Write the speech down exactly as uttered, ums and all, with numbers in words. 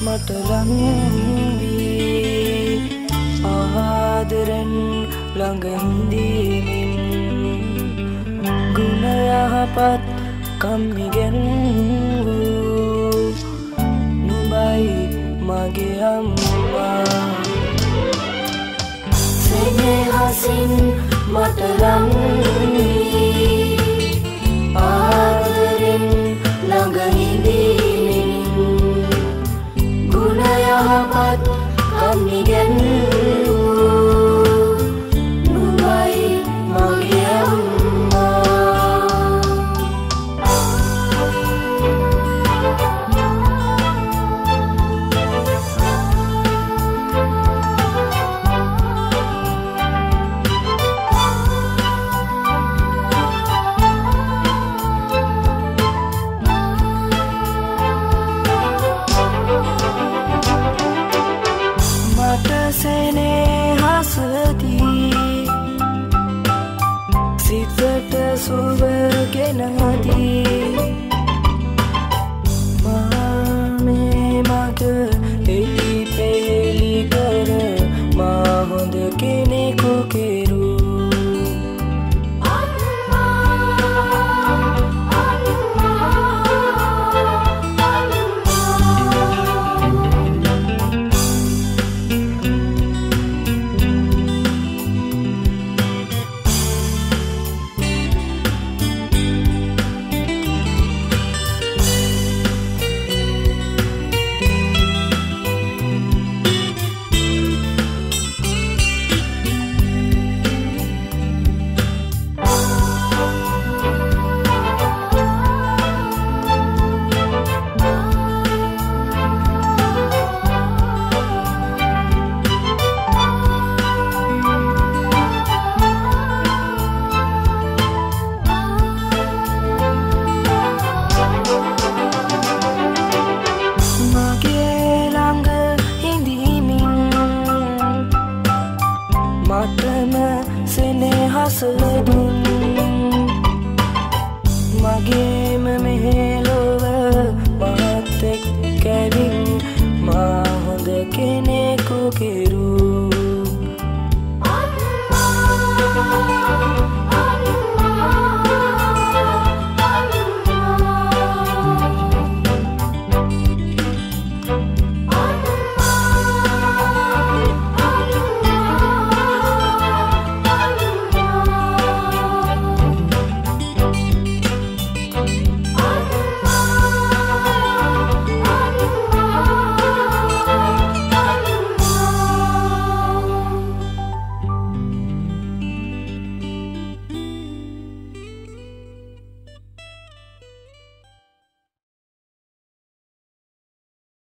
මට ලං වී ආදරෙන් ළඟ හිඳීමින් ගුණ යහපත් කම් ඉගෙනූ නුඹයි මගේ අම්මා සෙනෙහසින් මට ලං වී ආදරෙන් ළඟ හිඳීමින් ගුණ යහපත් කම් ඉගෙනූ නුඹයි මගේ අම්මා සෙනෙහසදී සිතට සුව ගෙනදී මා මේ මග එලි පෙලි කර මා හොඳ කෙනෙකු කෙරූ මටම සෙනෙහස දුන් මගේම මෙහෙලොව මාත් එක්ක ඇවිත් මා හොඳ කෙනෙකු කෙරූ